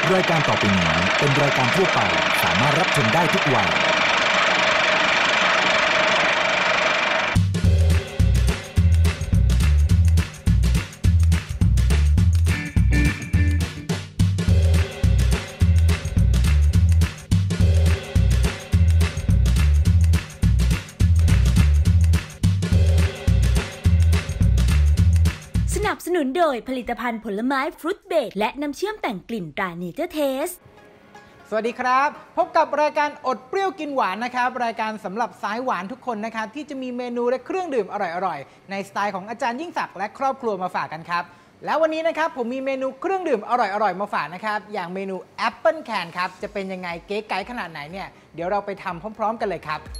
รายการต่อไปนี้เป็นรายการทั่วไปสามารถรับชมได้ทุกวัยสนับสนุนโดยผลิตภัณฑ์ผลไม้ฟรุตเบรดและน้ำเชื่อมแต่งกลิ่นตราเนเจอร์เทสสวัสดีครับพบกับรายการอดเปรี้ยวกินหวานนะครับรายการสำหรับสายหวานทุกคนนะครับที่จะมีเมนูและเครื่องดื่มอร่อยๆในสไตล์ของอาจารย์ยิ่งศักดิ์และครอบครัวมาฝากกันครับแล้ววันนี้นะครับผมมีเมนูเครื่องดื่มอร่อยๆมาฝากนะครับอย่างเมนูแอปเปิลแคนครับจะเป็นยังไงเก๋ไก๋ขนาดไหนเนี่ยเดี๋ยวเราไปทำพร้อมๆกันเลยครับ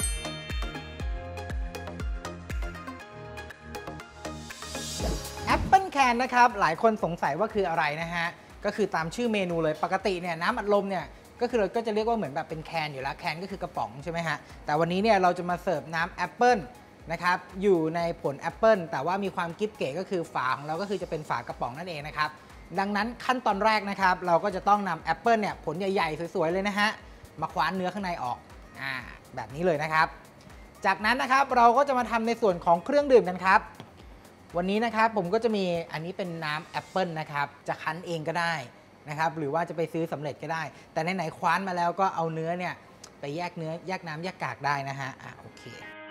แอปเปิลแคนนะครับหลายคนสงสัยว่าคืออะไรนะฮะก็คือตามชื่อเมนูเลยปกติเนี่ยน้ำอัดลมเนี่ยก็คือเราก็จะเรียกว่าเหมือนแบบเป็นแคนอยู่แล้วแคนก็คือกระป๋องใช่ไหมฮะแต่วันนี้เนี่ยเราจะมาเสิร์ฟน้ำแอปเปิลนะครับอยู่ในผลแอปเปิลแต่ว่ามีความกิ๊บเก๋ก็คือฝาของเราก็คือจะเป็นฝากระป๋องนั่นเองนะครับดังนั้นขั้นตอนแรกนะครับเราก็จะต้องนำแอปเปิลเนี่ยผลใหญ่ๆสวยๆเลยนะฮะมาคว้านเนื้อข้างในออกแบบนี้เลยนะครับจากนั้นนะครับเราก็จะมาทำในส่วนของเครื่องดื่มกันครับวันนี้นะครับผมก็จะมีอันนี้เป็นน้ำแอปเปิลนะครับจะคั้นเองก็ได้นะครับหรือว่าจะไปซื้อสำเร็จก็ได้แต่ไหนๆคว้านมาแล้วก็เอาเนื้อเนี่ยไปแยกเนื้อแยกน้ำแยกกากได้นะฮะโอเค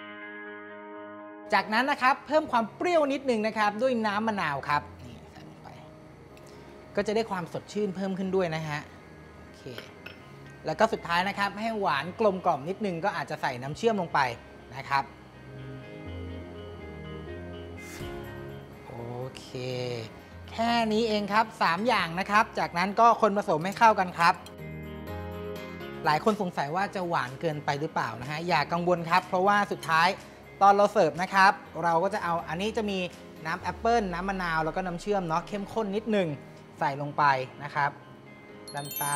จากนั้นนะครับเพิ่มความเปรี้ยวนิดนึงนะครับด้วยน้ำมะนาวครับนี่ใส่ลงไปก็จะได้ความสดชื่นเพิ่มขึ้นด้วยนะฮะโอเคแล้วก็สุดท้ายนะครับให้หวานกลมกล่อมนิดนึงก็อาจจะใส่น้ำเชื่อมลงไปนะครับโอเคแค่นี้เองครับ3อย่างนะครับจากนั้นก็คนผสมให้เข้ากันครับหลายคนสงสัยว่าจะหวานเกินไปหรือเปล่านะฮะอย่ากังวลครับเพราะว่าสุดท้ายตอนเราเสิร์ฟนะครับเราก็จะเอาอันนี้จะมีน้ำแอปเปิลน้ำมะนาวแล้วก็น้ำเชื่อมเนาะเข้มข้นนิดนึงใส่ลงไปนะครับด้านใต้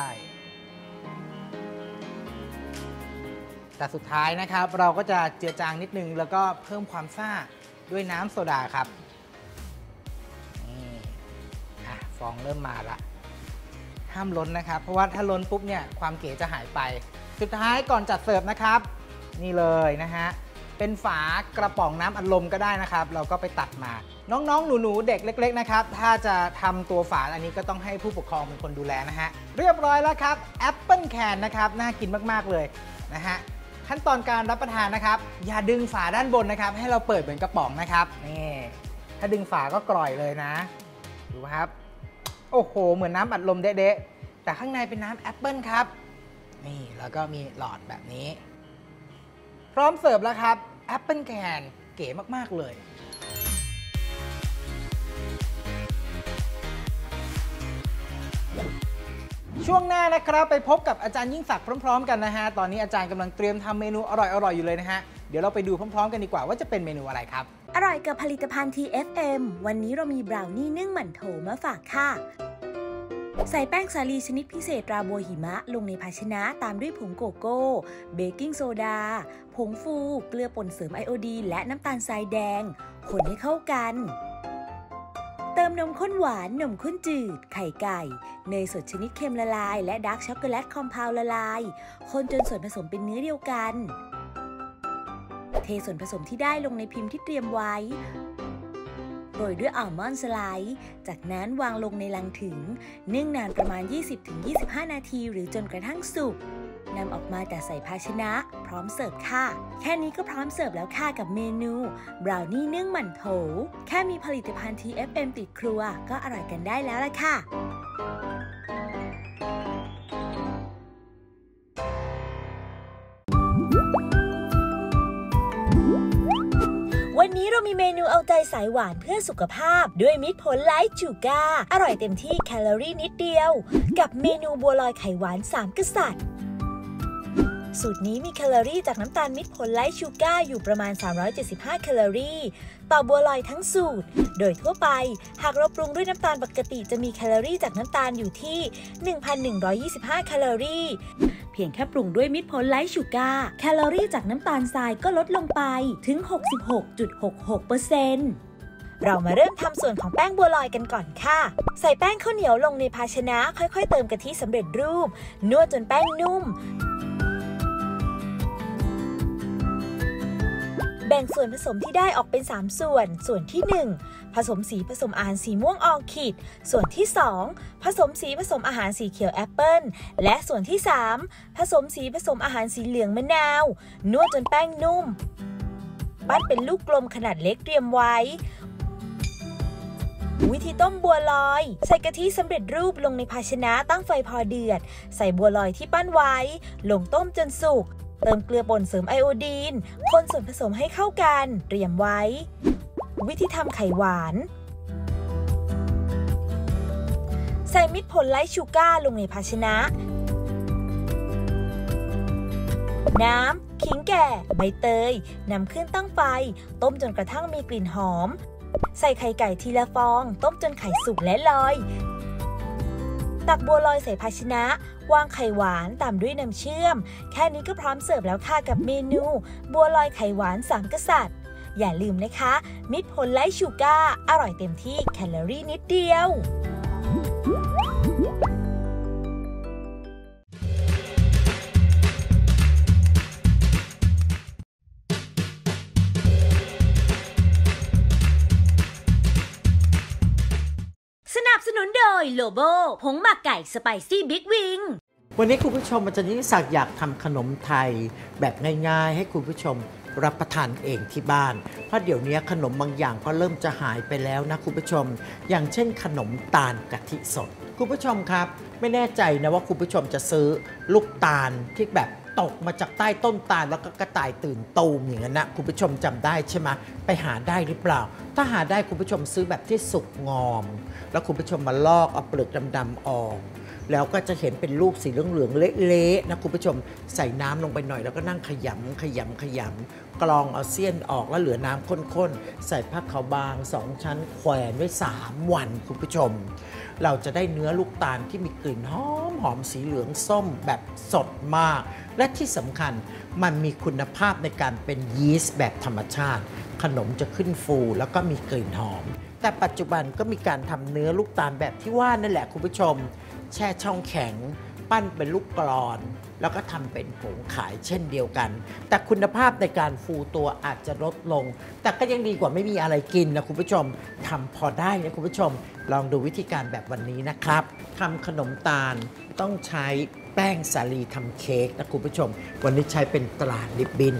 แต่สุดท้ายนะครับเราก็จะเจือจางนิดนึงแล้วก็เพิ่มความซ่าด้วยน้ำโซดาครับฟองเริ่มมาละห้ามล้นนะครับเพราะว่าถ้าล้นปุ๊บเนี่ยความเก๋จะหายไปสุดท้ายก่อนจัดเสิร์ฟนะครับนี่เลยนะฮะเป็นฝากระป๋องน้ำอัดลมก็ได้นะครับเราก็ไปตัดมาน้องๆหนูๆเด็กเล็กๆนะครับถ้าจะทำตัวฝาอันนี้ก็ต้องให้ผู้ปกครองเป็นคนดูแลนะฮะเรียบร้อยแล้วครับแอปเปิลแคนนะครับน่ากินมากๆเลยนะฮะขั้นตอนการรับประทานนะครับอย่าดึงฝาด้านบนนะครับให้เราเปิดเหมือนกระป๋องนะครับนี่ถ้าดึงฝาก็กร่อยเลยนะดูครับโอ้โหเหมือนน้ำอัดลมเด๊ะๆแต่ข้างในเป็นน้ำแอปเปิลครับนี่แล้วก็มีหลอดแบบนี้พร้อมเสิร์ฟแล้วครับแอปเปิลแคนเก๋มากๆเลยช่วงหน้านะครับไปพบกับอาจารย์ยิ่งศักดิ์พร้อมๆกันนะฮะตอนนี้อาจารย์กำลังเตรียมทำเมนูอร่อยๆอยู่เลยนะฮะเดี๋ยวเราไปดูพร้อมๆกันดีกว่าว่าจะเป็นเมนูอะไรครับอร่อยกับผลิตภัณฑ์ TFM วันนี้เรามีบราวนี่นึ่งหมั่นโถมาฝากค่ะใส่แป้งสาลีชนิดพิเศษราโบหิมะลงในภาชนะตามด้วยผงโกโก้เบกกิ้งโซดาผงฟูเกลือป่นเสริมไอโอดีนและน้ำตาลทรายแดงคนให้เข้ากันเติมนมข้นหวานนมข้นจืดไข่ไก่เนยสดชนิดเค็มละลายและดาร์กช็อกโกแลตคอมเพลละลายคนจนส่วนผสมเป็นเนื้อเดียวกันเทส่วนผสมที่ได้ลงในพิมพ์ที่เตรียมไว้โรยด้วยอัลมอนด์สไลด์จากนั้นวางลงในลังถึงนึ่งนานประมาณ 20-25 นาทีหรือจนกระทั่งสุกนำออกมาแต่ใส่ภาชนะพร้อมเสิร์ฟค่ะแค่นี้ก็พร้อมเสิร์ฟแล้วค่ะกับเมนูบราวนี่นึ่งหมั่นโถแค่มีผลิตภัณฑ์ TFM ติดครัวก็อร่อยกันได้แล้วล่ะค่ะวันนี้เรามีเมนูเอาใจสายหวานเพื่อสุขภาพด้วยมิตรผลไลท์ชูการ์อร่อยเต็มที่แคลอรี่นิดเดียวกับเมนูบัวลอยไข่หวาน3กษัตริย์สูตรนี้มีแคลอรี่จากน้ำตาลมิตรผลไลท์ชูการ์อยู่ประมาณ375แคลอรี่ต่อบัวลอยทั้งสูตรโดยทั่วไปหากเราปรุงด้วยน้ำตาลปกติจะมีแคลอรี่จากน้ำตาลอยู่ที่ 1,125 แคลอรี่เพียงแค่ปรุงด้วยมิตรผลไลท์ชูการ์แคลอรี่จากน้ำตาลทรายก็ลดลงไปถึง 66.66% เรามาเริ่มทำส่วนของแป้งบัวลอยกันก่อนค่ะใส่แป้งข้าวเหนียวลงในภาชนะค่อยๆเติมกะทิสำเร็จรูปนวดจนแป้งนุ่มแบ่งส่วนผสมที่ได้ออกเป็น3ส่วนที่1ผสมสีผสมอาหารสีม่วงออร์คิดส่วนที่2ผสมสีผสมอาหารสีเขียวแอปเปิ้ลและส่วนที่3ผสมสีผสมอาหารสีเหลืองมะนาวนวดจนแป้งนุ่มปั้นเป็นลูกกลมขนาดเล็กเตรียมไว้วิธีต้มบัวลอยใส่กะทิสำเร็จรูปลงในภาชนะตั้งไฟพอเดือดใส่บัวลอยที่ปั้นไว้ลงต้มจนสุกเติมเกลือป่นเสริมไอโอดีนคนส่วนผสมให้เข้ากันเตรียมไว้วิธีทำไข่หวานใส่มิตรผลไลท์ชูการ์ลงในภาชนะน้ำขิงแก่ใบเตยนำขึ้นตั้งไฟต้มจนกระทั่งมีกลิ่นหอมใส่ไข่ไก่ทีละฟองต้มจนไข่สุกและลอยตักบัวลอยใส่ภาชนะวางไข่หวานตามด้วยน้ำเชื่อมแค่นี้ก็พร้อมเสิร์ฟแล้วค่ะกับเมนูบัวลอยไข่หวาน3กษัตริย์อย่าลืมนะคะมิตรผลไลท์ชูการ์อร่อยเต็มที่แคลอรี่นิดเดียวสนับสนุนโดยโลโบผงหมักไก่สไปซี่บิ๊กวิงวันนี้คุณผู้ชมอาจารย์ยิ่งศักดิ์อยากทำขนมไทยแบบง่ายๆให้คุณผู้ชมรับประทานเองที่บ้านเพราะเดี๋ยวนี้ขนมบางอย่างก็เริ่มจะหายไปแล้วนะคุณผู้ชมอย่างเช่นขนมตาลกะทิสดคุณผู้ชมครับไม่แน่ใจนะว่าคุณผู้ชมจะซื้อลูกตาลที่แบบตกมาจากใต้ต้นตาลแล้วก็กระต่ายตื่นตูมอย่างนั้นนะคุณผู้ชมจำได้ใช่ไหมไปหาได้หรือเปล่าถ้าหาได้คุณผู้ชมซื้อแบบที่สุกงอมแล้วคุณผู้ชมมาลอกเอาเปลือกดำๆออกแล้วก็จะเห็นเป็นลูกสีเหลืองๆเละๆนะคุณผู้ชมใส่น้ำลงไปหน่อยแล้วก็นั่งขยำกรองเอาเสี้ยนออกแล้วเหลือน้ำข้นๆใส่ผ้าขาวบาง2ชั้นแขวนไว้3วันคุณผู้ชมเราจะได้เนื้อลูกตาลที่มีกลิ่นหอมสีเหลืองส้มแบบสดมากและที่สำคัญมันมีคุณภาพในการเป็นยีสต์แบบธรรมชาติขนมจะขึ้นฟูแล้วก็มีกลิ่นหอมแต่ปัจจุบันก็มีการทำเนื้อลูกตาลแบบที่ว่านั่นแหละคุณผู้ชมแช่ช่องแข็งปั้นเป็นลูกกลอนแล้วก็ทำเป็นผงขายเช่นเดียวกันแต่คุณภาพในการฟูตัวอาจจะลดลงแต่ก็ยังดีกว่าไม่มีอะไรกินนะคุณผู้ชมทำพอได้นะคุณผู้ชมลองดูวิธีการแบบวันนี้นะครับทำขนมตาลต้องใช้แป้งสาลีทำเค้กนะคุณผู้ชมวันนี้ใช้เป็นตราลิบบิน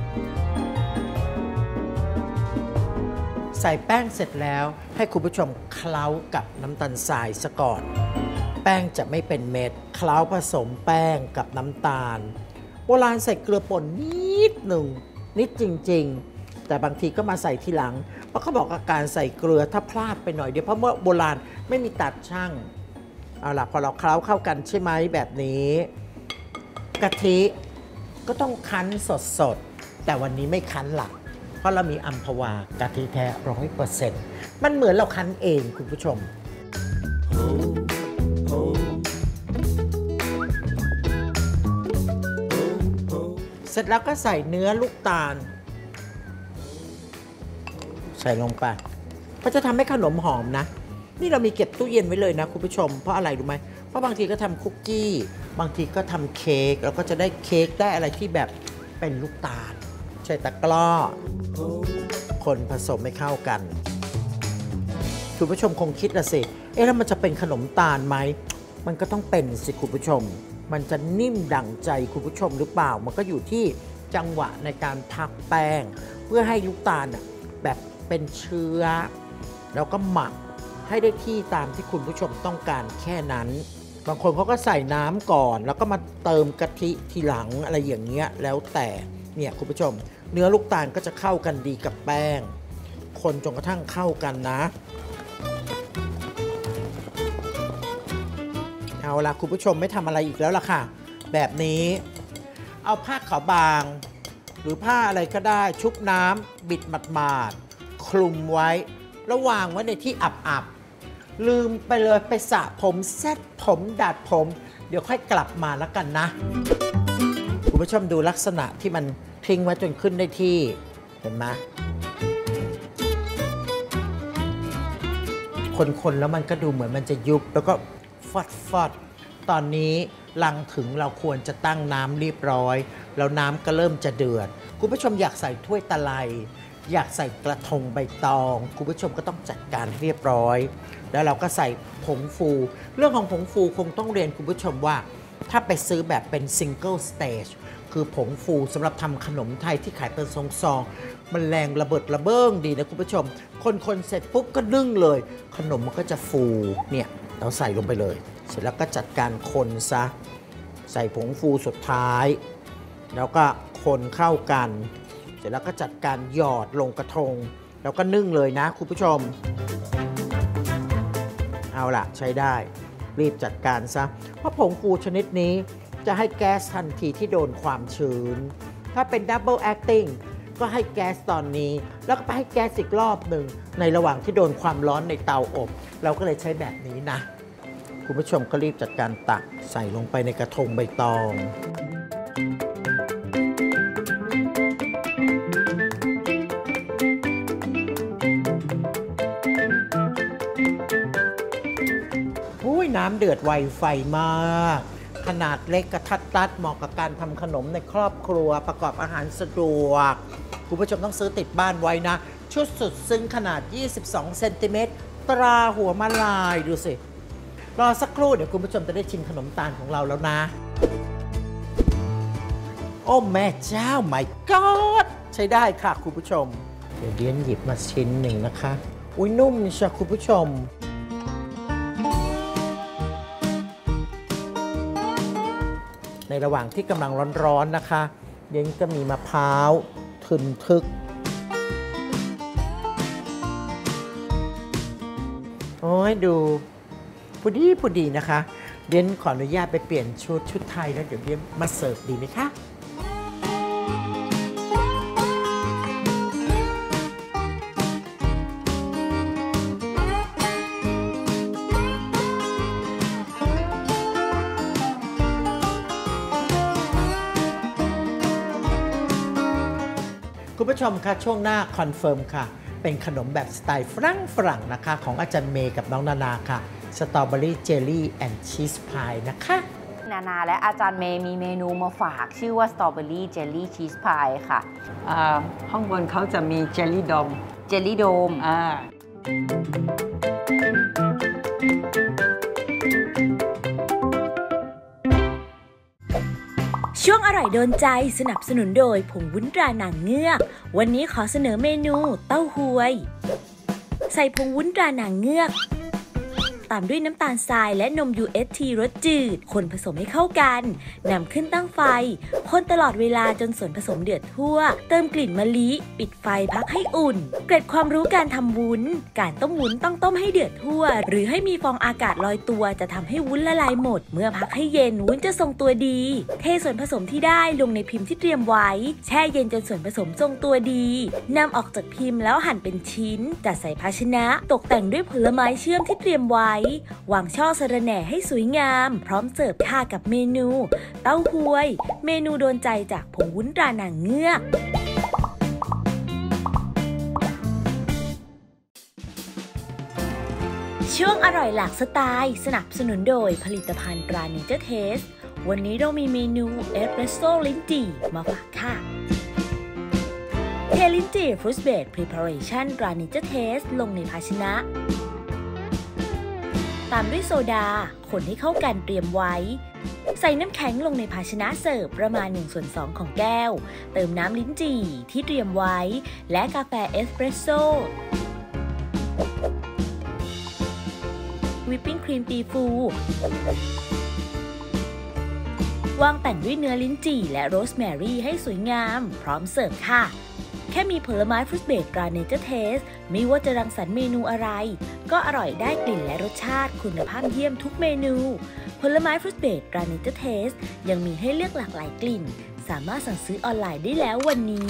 ใส่แป้งเสร็จแล้วให้คุณผู้ชมเคล้ากับน้ำตาลทรายซะก่อนแป้งจะไม่เป็นเม็ดเคล้าผสมแป้งกับน้ำตาลโบราณใส่เกลือป่นนิดหนึ่งนิดจริงๆแต่บางทีก็มาใส่ทีหลังเพราะเขาบอกอาการใส่เกลือถ้าพลาดไปหน่อยเดียวเพราะเมื่อโบราณไม่มีตัดช่างเอาล่ะพอเราเคล้าเข้ากันใช่ไหมแบบนี้กะทิก็ต้องคั้นสดๆแต่วันนี้ไม่คั้นหลักเพราะเรามีอัมพวากะทิแท้ 100% มันเหมือนเราคั้นเองคุณผู้ชมเสร็จแล้วก็ใส่เนื้อลูกตาลใส่ลงไปก็จะทำให้ขนมหอมนะนี่เรามีเก็บตู้เย็นไว้เลยนะคุณผู้ชมเพราะอะไรรู้ไหมเพราะบางทีก็ทำคุกกี้บางทีก็ทำเค้กแล้วก็จะได้เค้กได้อะไรที่แบบเป็นลูกตาลใช้ตะกร้อคนผสมให้เข้ากันคุณผู้ชมคงคิดละสิแล้วมันจะเป็นขนมตาลไหมมันก็ต้องเป็นสิคุณผู้ชมมันจะนิ่มดั่งใจคุณผู้ชมหรือเปล่ามันก็อยู่ที่จังหวะในการพักแป้งเพื่อให้ลูกตาลแบบเป็นเชื้อแล้วก็หมักให้ได้ที่ตามที่คุณผู้ชมต้องการแค่นั้นบางคนเขาก็ใส่น้ำก่อนแล้วก็มาเติมกะทิทีหลังอะไรอย่างเงี้ยแล้วแต่เนี่ยคุณผู้ชมเนื้อลูกตาลก็จะเข้ากันดีกับแป้งคนจนกระทั่งเข้ากันนะเอาล่ะคุณผู้ชมไม่ทำอะไรอีกแล้วล่ะค่ะแบบนี้เอาผ้าขาวบางหรือผ้าอะไรก็ได้ชุบน้ำบิดหมาดๆคลุมไว้แล้ววางไว้ในที่อับๆลืมไปเลยไปสระผมเซ็ตผมดัดผมเดี๋ยวค่อยกลับมาแล้วกันนะคุณผู้ชมดูลักษณะที่มันทิ้งไว้จนขึ้นได้ที่เห็นไหมคนๆแล้วมันก็ดูเหมือนมันจะยุบแล้วก็ฟอดตอนนี้ลังถึงเราควรจะตั้งน้ำเรียบร้อยแล้วน้ำก็เริ่มจะเดือดคุณผู้ชมอยากใส่ถ้วยตะไลอยากใส่กระทงใบตองคุณผู้ชมก็ต้องจัดการเรียบร้อยแล้วเราก็ใส่ผงฟูเรื่องของผงฟูคงต้องเรียนคุณผู้ชมว่าถ้าไปซื้อแบบเป็นซิงเกิลสเตจคือผงฟูสำหรับทำขนมไทยที่ขายเป็นซองๆมันแรงระเบิดระเบ้งดีนะคุณผู้ชมคนเสร็จปุ๊บก็นึ่งเลยขนมมันก็จะฟูเนี่ยเราใส่ลงไปเลยเสร็จแล้วก็จัดการคนซะใส่ผงฟูสุดท้ายแล้วก็คนเข้ากันเสร็จแล้วก็จัดการหยอดลงกระทงแล้วก็นึ่งเลยนะคุณผู้ชมเอาล่ะใช้ได้รีบจัดการซะเพราะผงฟูชนิดนี้จะให้แก๊สทันทีที่โดนความชื้นถ้าเป็น Double Acting ก็ให้แก๊สตอนนี้แล้วก็ไปให้แก๊สอีกรอบหนึ่งในระหว่างที่โดนความร้อนในเตาอบเราก็เลยใช้แบบนี้นะคุณผู้ชมก็รีบจัดการตักใส่ลงไปในกระทงใบตองน้ำเดือดไวไฟมากขนาดเล็กกระทัดรัดเหมาะกับการทำขนมในครอบครัวประกอบอาหารสะดวกคุณผู้ชมต้องซื้อติดบ้านไว้นะชุดสุดซึ้งขนาด22เซนติเมตรตราหัวมะลายดูสิรอสักครู่เดี๋ยวคุณผู้ชมจะได้ชิมขนมตาลของเราแล้วนะโอ้แม่เจ้า my god ใช้ได้ค่ะคุณผู้ชมเดี๋ยวเดียนหยิบมาชิ้นหนึ่งนะคะอุ้ยนุ่มใช่คุณผู้ชมในระหว่างที่กำลังร้อนๆนะคะเดี๋ยวก็มีมะพร้าวทึนทึกโอ้ยดูพอดีนะคะเดี๋ยวขออนุญาตไปเปลี่ยนชุดไทยแล้วเดี๋ยวเดี๋ยวมาเสิร์ฟดีไหมคะคุณผู้ชมคะช่วงหน้าคอนเฟิร์มค่ะเป็นขนมแบบสไตล์ฝรั่งนะคะของอาจารย์เมย์กับน้องนานาค่ะสตรอเบอรี่เจลลี่แอนด์ชีสพายนะคะนานาและอาจารย์เมย์มีเมนูมาฝากชื่อว่าสตรอเบอรี่เจลลี่ชีสพายค่ะห้องบนเขาจะมีเจลลี่โดมช่วงอร่อยโดนใจสนับสนุนโดยผงวุ้นตราหนังเงือกวันนี้ขอเสนอเมนูเต้าหวยใส่ผงวุ้นตราหนังเงือกตามด้วยน้ำตาลทรายและนม UHT รสจืดคนผสมให้เข้ากันนำขึ้นตั้งไฟคนตลอดเวลาจนส่วนผสมเดือดทั่วเติมกลิ่นมะลิปิดไฟพักให้อุ่นเกร็ดความรู้การทำวุ้นการต้มวุ้นต้องต้มให้เดือดทั่วหรือให้มีฟองอากาศลอยตัวจะทำให้วุ้นละลายหมดเมื่อพักให้เย็นวุ้นจะทรงตัวดีเทส่วนผสมที่ได้ลงในพิมพ์ที่เตรียมไว้แช่เย็นจนส่วนผสมทรงตัวดีนำออกจากพิมพ์แล้วหั่นเป็นชิ้นจัดใส่ภาชนะตกแต่งด้วยผลไม้เชื่อมที่เตรียมไว้วางช่อสะระแหน่ให้สวยงามพร้อมเสิร์ฟค่ะกับเมนูเต้าหวยเมนูโดนใจจากผงวุ้นตราหนังเงือกช่วงอร่อยหลากสไตล์สนับสนุนโดยผลิตภัณฑ์ตราเนเจอร์เทสวันนี้เรามีเมนูเอสเปรสโซ่ลิ้นจี่มาฝากค่ะเทลิ้นจี่ฟรุตเบรดพรีพาเรชั่นตราเนเจอร์เทสลงในภาชนะตามด้วยโซดาคนให้เข้ากันเตรียมไว้ใส่น้ำแข็งลงในภาชนะเสิร์ฟประมาณ1/2 ของแก้วเติมน้ำลิ้นจี่ที่เตรียมไว้และกาแฟเอสเปรสโซ่วิปปิ้งครีมตีฟูวางแต่งด้วยเนื้อลิ้นจี่และโรสแมรี่ให้สวยงามพร้อมเสิร์ฟค่ะแค่มีผลไม้ฟรุตเบรดตราเนเจอร์เทสไม่ว่าจะรังสรรค์เมนูอะไรก็อร่อยได้กลิ่นและรสชาติคุณภาพเยี่ยมทุกเมนูผลไม้ฟรุตเบรดตราเนเจอร์เทสยังมีให้เลือกหลากหลายกลิ่นสามารถสั่งซื้อออนไลน์ได้แล้ววันนี้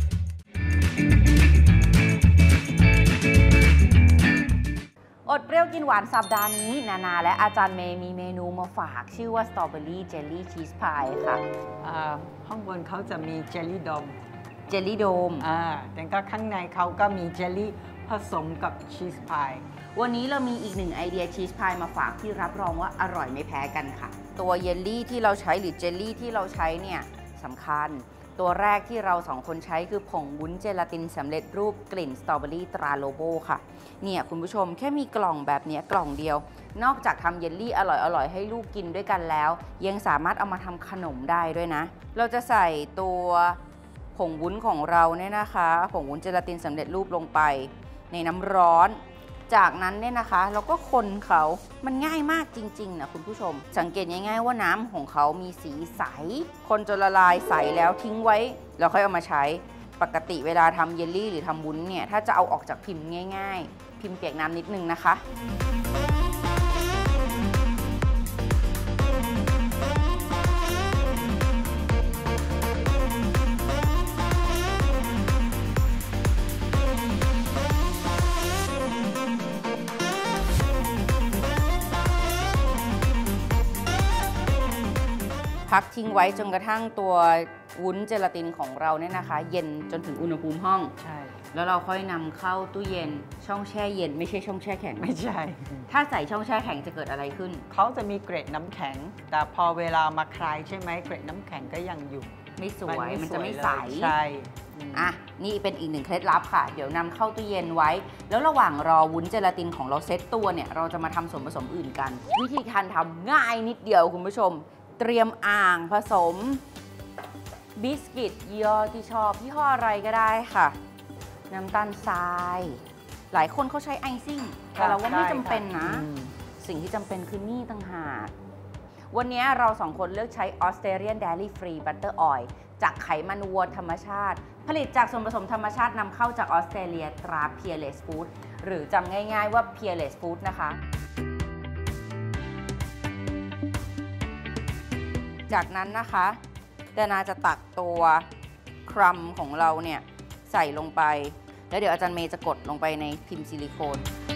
อดเปรี้ยวกินหวานสัปดาห์นี้นาและอาจารย์เมย์มีเมนูมาฝากชื่อว่าสตรอเบอรี่เจลลี่ชีสพายค่ะข้างบนเขาจะมีเจลลี่ดมเจลลี่โดมแต่ก็ข้างในเขาก็มีเจลลี่ผสมกับชีสพายวันนี้เรามีอีกหนึ่งไอเดียชีสพายมาฝากที่รับรองว่าอร่อยไม่แพ้กันค่ะตัวเยลลี่ที่เราใช้หรือเจลลี่ที่เราใช้เนี่ยสำคัญตัวแรกที่เรา2คนใช้คือผงวุ้นเจลาตินสำเร็จรูปกลิ่นสตรอเบอรี่ตราโลโบค่ะเนี่ยคุณผู้ชมแค่มีกล่องแบบนี้กล่องเดียวนอกจากทำเยลลี่อร่อยให้ลูกกินด้วยกันแล้วยังสามารถเอามาทำขนมได้ด้วยนะเราจะใส่ตัวผงวุ้นของเราเนี่ยนะคะผงวุ้นเจลาตินสำเร็จรูปลงไปในน้ำร้อนจากนั้นเนี่ยนะคะเราก็คนเขามันง่ายมากจริงๆนะคุณผู้ชมสังเกตง่ายๆว่าน้ำของเขามีสีใสคนจนละลายใสแล้วทิ้งไว้แล้วค่อยเอามาใช้ปกติเวลาทำเยลลี่หรือทำวุ้นเนี่ยถ้าจะเอาออกจากพิมพ์ง่ายๆพิมพ์เปียกน้ำนิดนึงนะคะพักทิ้งไว้จนกระทั่งตัววุ้นเจลาตินของเราเนี่ยนะคะเย็นจนถึงอุณหภูมิห้องใช่แล้วเราค่อยนำเข้าตู้เย็นช่องแช่เย็นไม่ใช่ช่องแช่แข็งไม่ใช่ถ้าใส่ช่องแช่แข็งจะเกิดอะไรขึ้นเขาจะมีเกรดน้ำแข็งแต่พอเวลามาคลายใช่ไหมเกรดน้ำแข็งก็ยังอยู่ไม่สวยมันจะไม่ใสใช่นี่เป็นอีกหนึ่งเคล็ดลับค่ะเดี๋ยวนำเข้าตู้เย็นไว้แล้วระหว่างรอวุ้นเจลาตินของเราเซตตัวเนี่ยเราจะมาทำส่วนผสมอื่นกันวิธีการทำง่ายนิดเดียวคุณผู้ชมเตรียมอ่างผสมบิสกิตยี่ห้อที่ชอบยี่ห้ออะไรก็ได้ค่ะน้ำตาลทรายหลายคนเขาใช้ไอซิ่งแต่เราว่าไม่จำเป็นนะสิ่งที่จำเป็นคือนี่ต่างหากวันนี้เรา2คนเลือกใช้ Australian Dairy Free Butter Oil จากไขมันวัวธรรมชาติผลิตจากส่วนผสมธรรมชาตินำเข้าจากออสเตรเลียตรา Peerless Food หรือจำง่ายๆว่า Peerless Food นะคะจากนั้นนะคะดานาจะตักตัวครัมของเราเนี่ยใส่ลงไปแล้วเดี๋ยวอาจารย์เมย์จะกดลงไปในพิมพ์ซิลิโคน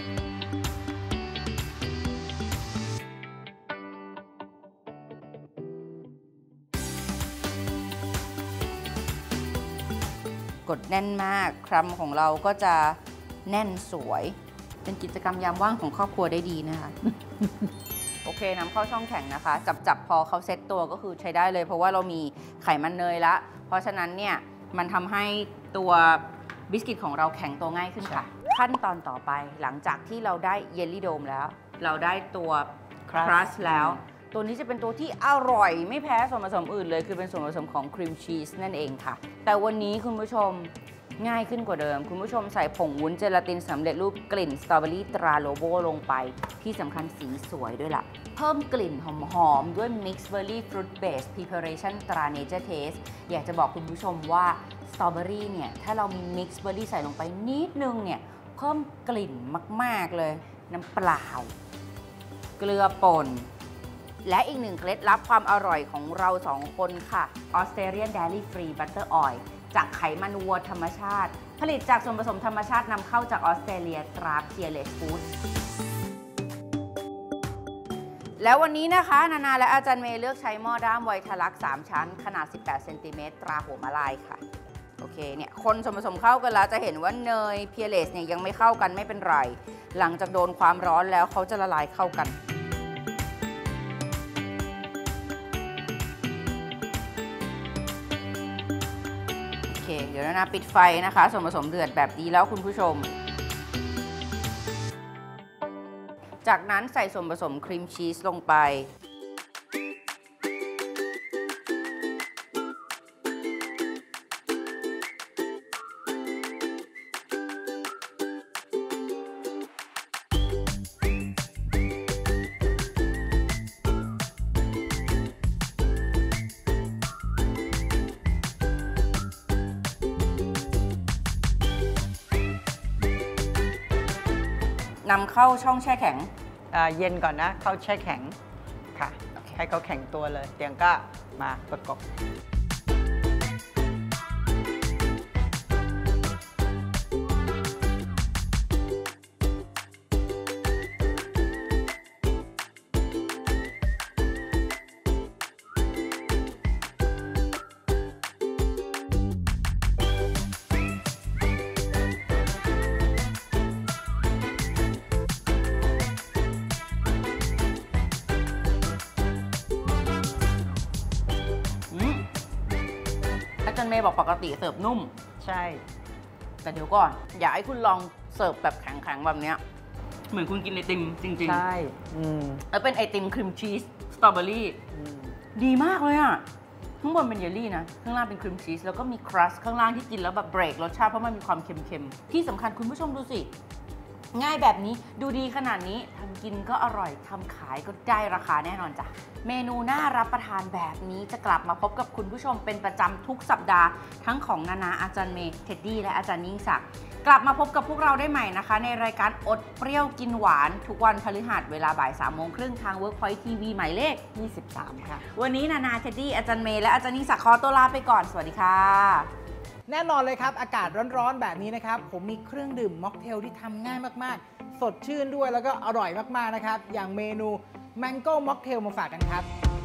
กดแน่นมากครัมของเราก็จะแน่นสวยเป็นกิจกรรมยามว่างของครอบครัวได้ดีนะคะโอเคนำเข้าช่องแข็งนะคะจับพอเขาเซ็ตตัวก็คือใช้ได้เลยเพราะว่าเรามีไขมันเนยละเพราะฉะนั้นเนี่ยมันทำให้ตัวบิสกิตของเราแข็งตัวง่ายขึ้นค่ะขั้นตอนต่อไปหลังจากที่เราได้เยลลี่โดมแล้วเราได้ตัวครัสแล้วตัวนี้จะเป็นตัวที่อร่อยไม่แพ้ส่วนผสมอื่นเลยคือเป็นส่วนผสมของครีมชีสนั่นเองค่ะแต่วันนี้คุณผู้ชมง่ายขึ้นกว่าเดิมคุณผู้ชมใส่ผงวุ้นเจลาตินสำเร็จรูปกลิ่นสตรอเบอรี่ตราโลโบลงไปที่สำคัญสีสวยด้วยล่ะเพิ่มกลิ่นหอมๆด้วย Mixed Berry Fruit Based Preparation ตรา Nature Taste อยากจะบอกคุณผู้ชมว่าสตรอเบอรี่เนี่ยถ้าเรามี Mixed Berry ใส่ลงไปนิดนึงเนี่ยเพิ่มกลิ่นมากๆเลยน้ำเปล่าเกลือป่นและอีกหนึ่งเคล็ดลับความอร่อยของเรา2คนค่ะ Australian Dairy Free Butter Oil จากไขมันวัวธรรมชาติผลิตจากส่วนผสมธรรมชาตินำเข้าจากออสเตรเลียตรา Peerless Food แล้ววันนี้นะคะนาและอาจารย์เมย์เลือกใช้หม้อด้ามไวทลักษ์3ชั้นขนาด18เซนติเมตรตราหัวมะลายค่ะโอเคเนี่ยคนส่วนผสมเข้ากันแล้วจะเห็นว่าเนย Peerless เนี่ยยังไม่เข้ากันไม่เป็นไรหลังจากโดนความร้อนแล้วเขาจะละลายเข้ากันเดี๋ยวนะปิดไฟนะคะส่วนผสมเดือดแบบนี้แล้วคุณผู้ชมจากนั้นใส่ส่วนผสมครีมชีสลงไปนำเข้าช่องแช่แข็งเย็นก่อนนะเข้าแช่แข็งค่ะให้เขาแข็งตัวเลยเดี๋ยวก็มาประกบจารย์เมย์บอกปกติเสิร์ฟนุ่มใช่แต่เดี๋ยวก่อน อยากให้คุณลองเสิร์ฟแบบแข็งๆแบบเนี้ยเหมือนคุณกินไอติมจริงใช่แล้วเป็นไอติมครีมชีสสตรอเบอรี่ดีมากเลยอ่ะข้างบนเป็นเยลลี่นะข้างล่างเป็นครีมชีสแล้วก็มีครัสข้างล่างที่กินแล้วแบบเบรกรสชาติเพราะมันมีความเค็มๆที่สำคัญคุณผู้ชมดูสิง่ายแบบนี้ดูดีขนาดนี้ทำกินก็อร่อยทำขายก็ได้ราคาแน่นอนจ้ะเมนูน่ารับประทานแบบนี้จะกลับมาพบกับคุณผู้ชมเป็นประจำทุกสัปดาห์ทั้งของนานาอาจารย์เมย์เท็ดดี้และอาจารย์ยิ่งศักดิ์กลับมาพบกับพวกเราได้ใหม่นะคะในรายการอดเปรี้ยวกินหวานทุกวันพฤหัสเวลาบ่าย 3:30 ทาง Workpoint TV หมายเลข 23 ค่ะวันนี้นานาเท็ดดี้อาจารย์เมย์และอาจารย์ยิ่งศักดิ์ขอตัวลาไปก่อนสวัสดีค่ะแน่นอนเลยครับอากาศร้อนๆแบบนี้นะครับผมมีเครื่องดื่มม็อกเทลที่ทำง่ายมากๆสดชื่นด้วยแล้วก็อร่อยมากๆนะครับอย่างเมนู Mango Mocktail มาฝากกันครับ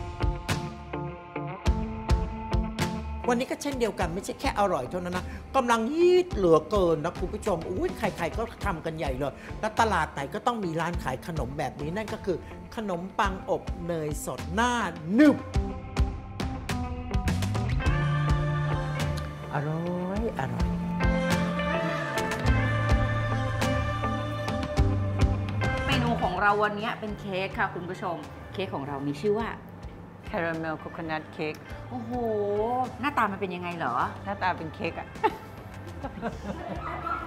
วันนี้ก็เช่นเดียวกันไม่ใช่แค่อร่อยเท่านั้นนะกำลังฮิตเหลือเกินนะคุณผู้ชมอุ้ยใครๆก็ทำกันใหญ่เลยแล้วตลาดไหนก็ต้องมีร้านขายขนมแบบนี้นั่นก็คือขนมปังอบเนยสดหน้าหนึบอร่อยอร่อยเมนูของเราวันนี้เป็นเค้กค่ะคุณผู้ชมเค้กของเรามีชื่อว่า Caramel Coconut Cake โอ้โหหน้าตามันเป็นยังไงเหรอหน้าตาเป็นเค้กอะ